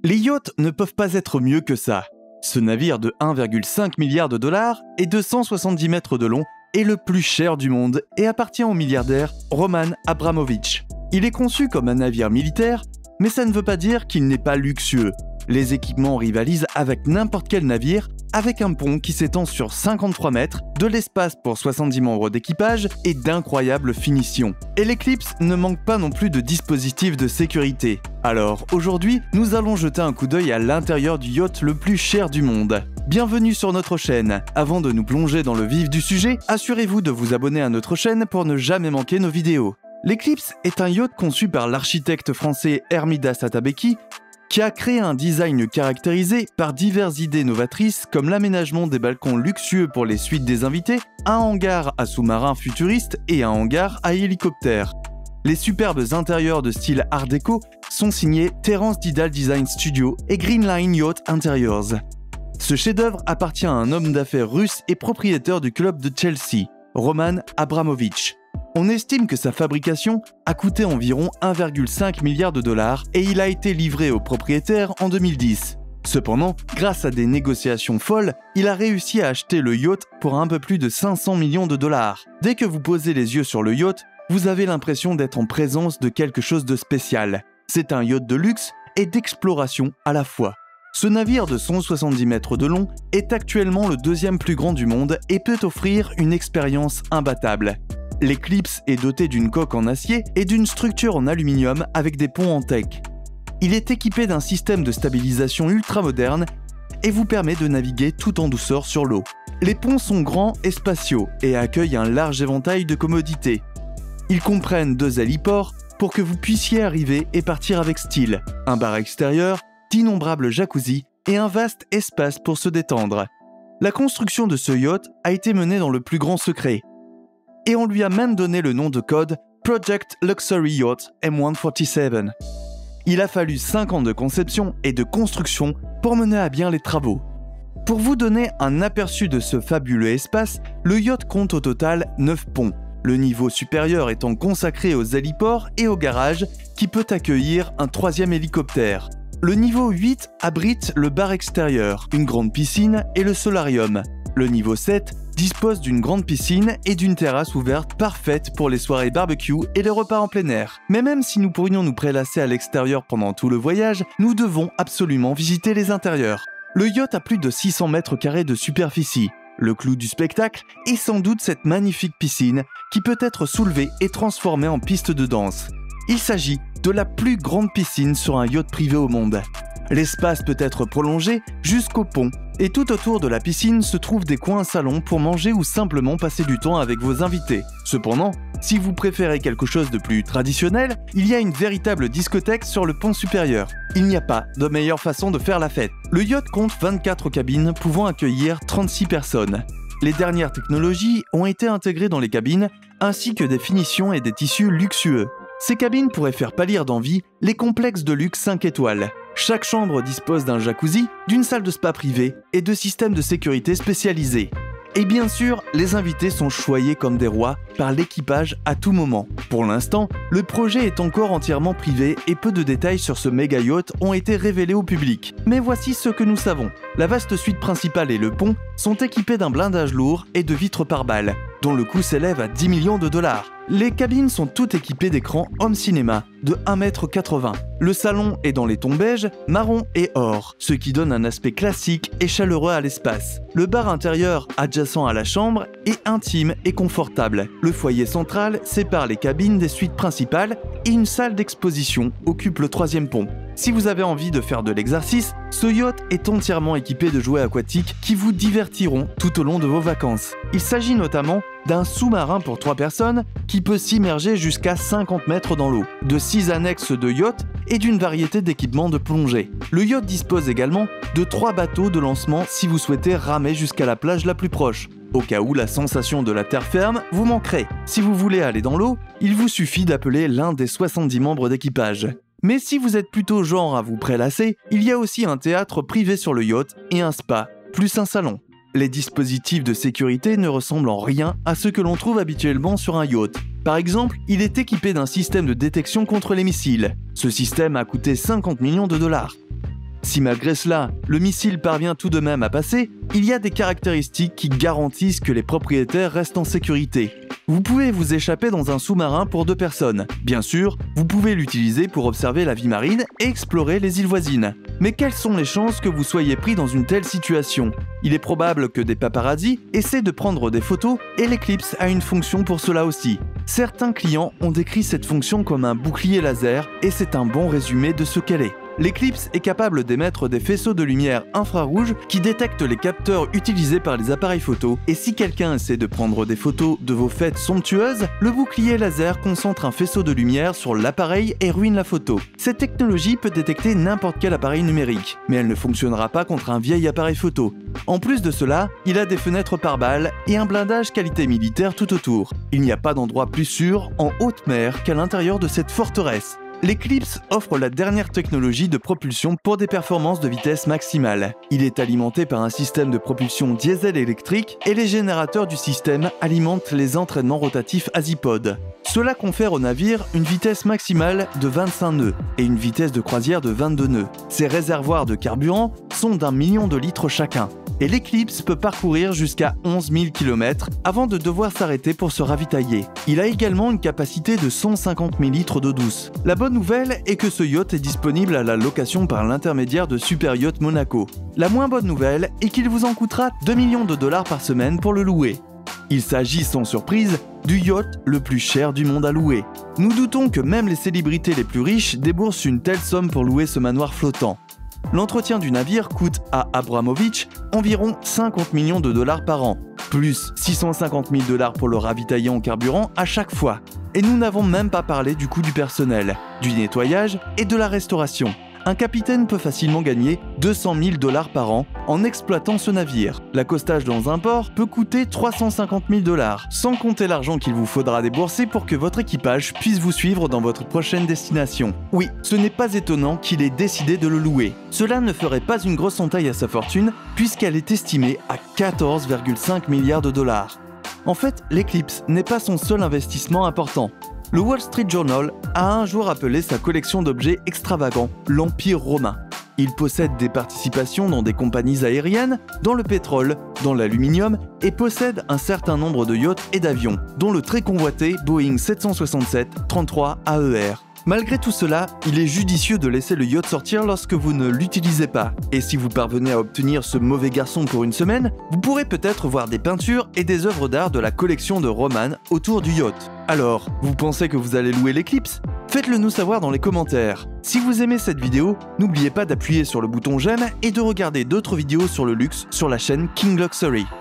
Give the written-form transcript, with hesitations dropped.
Les yachts ne peuvent pas être mieux que ça. Ce navire de 1,5 milliard de dollars et de 170 mètres de long est le plus cher du monde et appartient au milliardaire Roman Abramovich. Il est conçu comme un navire militaire, mais ça ne veut pas dire qu'il n'est pas luxueux. Les équipements rivalisent avec n'importe quel navire, avec un pont qui s'étend sur 53 mètres, de l'espace pour 70 membres d'équipage et d'incroyables finitions. Et l'Eclipse ne manque pas non plus de dispositifs de sécurité. Alors aujourd'hui, nous allons jeter un coup d'œil à l'intérieur du yacht le plus cher du monde. Bienvenue sur notre chaîne. Avant de nous plonger dans le vif du sujet, assurez-vous de vous abonner à notre chaîne pour ne jamais manquer nos vidéos. L'Eclipse est un yacht conçu par l'architecte français Hermidas Atabeki, qui a créé un design caractérisé par diverses idées novatrices comme l'aménagement des balcons luxueux pour les suites des invités, un hangar à sous-marins futuristes et un hangar à hélicoptères. Les superbes intérieurs de style Art déco sont signés Terence Didal Design Studio et Green Line Yacht Interiors. Ce chef-d'œuvre appartient à un homme d'affaires russe et propriétaire du club de Chelsea, Roman Abramovich. On estime que sa fabrication a coûté environ 1,5 milliard de dollars et il a été livré au propriétaire en 2010. Cependant, grâce à des négociations folles, il a réussi à acheter le yacht pour un peu plus de 500 millions de dollars. Dès que vous posez les yeux sur le yacht, vous avez l'impression d'être en présence de quelque chose de spécial. C'est un yacht de luxe et d'exploration à la fois. Ce navire de 170 mètres de long est actuellement le deuxième plus grand du monde et peut offrir une expérience imbattable. L'Eclipse est doté d'une coque en acier et d'une structure en aluminium avec des ponts en teck. Il est équipé d'un système de stabilisation ultra moderne et vous permet de naviguer tout en douceur sur l'eau. Les ponts sont grands et spaciaux et accueillent un large éventail de commodités. Ils comprennent 2 héliports pour que vous puissiez arriver et partir avec style, un bar extérieur, d'innombrables jacuzzis et un vaste espace pour se détendre. La construction de ce yacht a été menée dans le plus grand secret. Et on lui a même donné le nom de code Project Luxury Yacht M147. Il a fallu 5 ans de conception et de construction pour mener à bien les travaux. Pour vous donner un aperçu de ce fabuleux espace, le yacht compte au total 9 ponts, le niveau supérieur étant consacré aux héliports et au garage qui peut accueillir un 3e hélicoptère. Le niveau 8 abrite le bar extérieur, une grande piscine et le solarium. Le niveau 7 dispose d'une grande piscine et d'une terrasse ouverte parfaite pour les soirées barbecue et les repas en plein air. Mais même si nous pourrions nous prélasser à l'extérieur pendant tout le voyage, nous devons absolument visiter les intérieurs. Le yacht a plus de 600 mètres carrés de superficie. Le clou du spectacle est sans doute cette magnifique piscine qui peut être soulevée et transformée en piste de danse. Il s'agit de la plus grande piscine sur un yacht privé au monde. L'espace peut être prolongé jusqu'au pont et tout autour de la piscine se trouvent des coins salons pour manger ou simplement passer du temps avec vos invités. Cependant, si vous préférez quelque chose de plus traditionnel, il y a une véritable discothèque sur le pont supérieur. Il n'y a pas de meilleure façon de faire la fête. Le yacht compte 24 cabines pouvant accueillir 36 personnes. Les dernières technologies ont été intégrées dans les cabines ainsi que des finitions et des tissus luxueux. Ces cabines pourraient faire pâlir d'envie les complexes de luxe 5 étoiles. Chaque chambre dispose d'un jacuzzi, d'une salle de spa privée et de systèmes de sécurité spécialisés. Et bien sûr, les invités sont choyés comme des rois par l'équipage à tout moment. Pour l'instant, le projet est encore entièrement privé et peu de détails sur ce méga yacht ont été révélés au public. Mais voici ce que nous savons. La vaste suite principale et le pont sont équipés d'un blindage lourd et de vitres par balles, dont le coût s'élève à 10 millions de dollars. Les cabines sont toutes équipées d'écrans home cinéma de 1,80 m. Le salon est dans les tons beige, marron et or, ce qui donne un aspect classique et chaleureux à l'espace. Le bar intérieur adjacent à la chambre est intime et confortable. Le foyer central sépare les cabines des suites principales et une salle d'exposition occupe le 3e pont. Si vous avez envie de faire de l'exercice, ce yacht est entièrement équipé de jouets aquatiques qui vous divertiront tout au long de vos vacances. Il s'agit notamment d'un sous-marin pour 3 personnes qui peut s'immerger jusqu'à 50 mètres dans l'eau, de 6 annexes de yacht et d'une variété d'équipements de plongée. Le yacht dispose également de 3 bateaux de lancement si vous souhaitez ramer jusqu'à la plage la plus proche, au cas où la sensation de la terre ferme vous manquerait. Si vous voulez aller dans l'eau, il vous suffit d'appeler l'un des 70 membres d'équipage. Mais si vous êtes plutôt genre à vous prélasser, il y a aussi un théâtre privé sur le yacht et un spa, plus un salon. Les dispositifs de sécurité ne ressemblent en rien à ceux que l'on trouve habituellement sur un yacht. Par exemple, il est équipé d'un système de détection contre les missiles. Ce système a coûté 50 millions de dollars. Si malgré cela, le missile parvient tout de même à passer, il y a des caractéristiques qui garantissent que les propriétaires restent en sécurité. Vous pouvez vous échapper dans un sous-marin pour 2 personnes. Bien sûr, vous pouvez l'utiliser pour observer la vie marine et explorer les îles voisines. Mais quelles sont les chances que vous soyez pris dans une telle situation? Il est probable que des paparazzis essaient de prendre des photos et l'Eclipse a une fonction pour cela aussi. Certains clients ont décrit cette fonction comme un bouclier laser et c'est un bon résumé de ce qu'elle est. L'Eclipse est capable d'émettre des faisceaux de lumière infrarouge qui détectent les capteurs utilisés par les appareils photo, et si quelqu'un essaie de prendre des photos de vos fêtes somptueuses, le bouclier laser concentre un faisceau de lumière sur l'appareil et ruine la photo. Cette technologie peut détecter n'importe quel appareil numérique, mais elle ne fonctionnera pas contre un vieil appareil photo. En plus de cela, il a des fenêtres par balles et un blindage qualité militaire tout autour. Il n'y a pas d'endroit plus sûr en haute mer qu'à l'intérieur de cette forteresse. L'Eclipse offre la dernière technologie de propulsion pour des performances de vitesse maximale. Il est alimenté par un système de propulsion diesel électrique et les générateurs du système alimentent les entraînements rotatifs azipodes. Cela confère au navire une vitesse maximale de 25 nœuds et une vitesse de croisière de 22 nœuds. Ces réservoirs de carburant sont d'1 million de litres chacun. Et l'Eclipse peut parcourir jusqu'à 11 000 km avant de devoir s'arrêter pour se ravitailler. Il a également une capacité de 150 000 litres d'eau douce. La bonne nouvelle est que ce yacht est disponible à la location par l'intermédiaire de Super Yacht Monaco. La moins bonne nouvelle est qu'il vous en coûtera 2 millions de dollars par semaine pour le louer. Il s'agit sans surprise du yacht le plus cher du monde à louer. Nous doutons que même les célébrités les plus riches déboursent une telle somme pour louer ce manoir flottant. L'entretien du navire coûte à Abramovich environ 50 millions de dollars par an, plus 650 000 dollars pour le ravitailler en carburant à chaque fois. Et nous n'avons même pas parlé du coût du personnel, du nettoyage et de la restauration. Un capitaine peut facilement gagner 200 000 dollars par an en exploitant ce navire. L'accostage dans un port peut coûter 350 000 dollars, sans compter l'argent qu'il vous faudra débourser pour que votre équipage puisse vous suivre dans votre prochaine destination. Oui, ce n'est pas étonnant qu'il ait décidé de le louer. Cela ne ferait pas une grosse entaille à sa fortune, puisqu'elle est estimée à 14,5 milliards de dollars. En fait, l'Eclipse n'est pas son seul investissement important. Le Wall Street Journal a un jour appelé sa collection d'objets extravagants l'Empire romain. Il possède des participations dans des compagnies aériennes, dans le pétrole, dans l'aluminium et possède un certain nombre de yachts et d'avions, dont le très convoité Boeing 767-33 AER. Malgré tout cela, il est judicieux de laisser le yacht sortir lorsque vous ne l'utilisez pas. Et si vous parvenez à obtenir ce mauvais garçon pour une semaine, vous pourrez peut-être voir des peintures et des œuvres d'art de la collection de Roman autour du yacht. Alors, vous pensez que vous allez louer l'Eclipse? Faites-le nous savoir dans les commentaires. Si vous aimez cette vidéo, n'oubliez pas d'appuyer sur le bouton j'aime et de regarder d'autres vidéos sur le luxe sur la chaîne King Luxury.